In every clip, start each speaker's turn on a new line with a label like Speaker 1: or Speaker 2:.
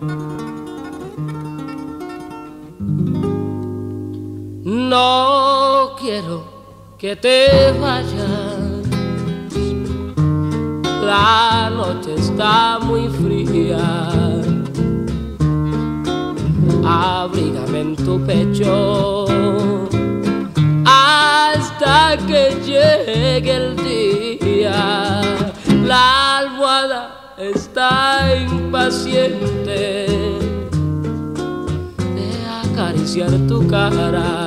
Speaker 1: No quiero que te vayas, la noche está muy fría. Abrígame en tu pecho hasta que llegue el día. La almohada está impaciente de acariciar tu cara.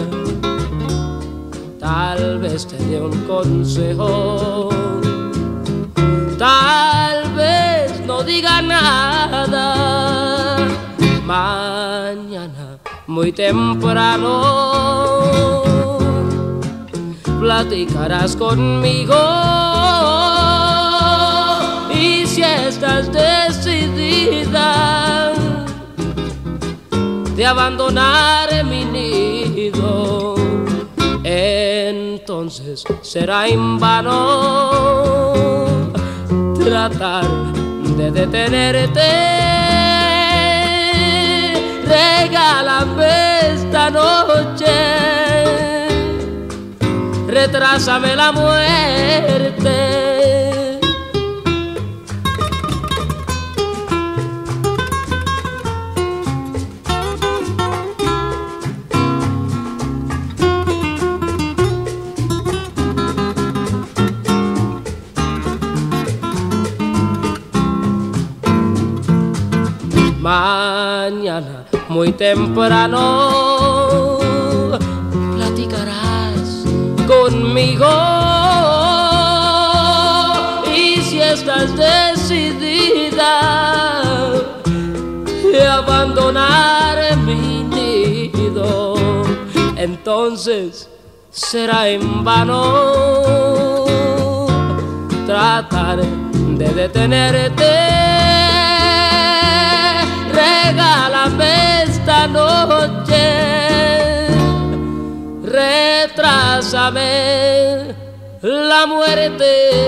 Speaker 1: Tal vez te dé un consejo, tal vez no diga nada. Mañana muy temprano platicarás conmigo, y si estás decidida de abandonar mi nido, entonces será en vano tratar de detenerte. Regálame esta noche, retrásame la muerte. Mañana muy temprano platicarás conmigo, y si estás decidida de abandonar mi nido, entonces será en vano tratar de detenerte. Regálame esta noche, retrásame la muerte.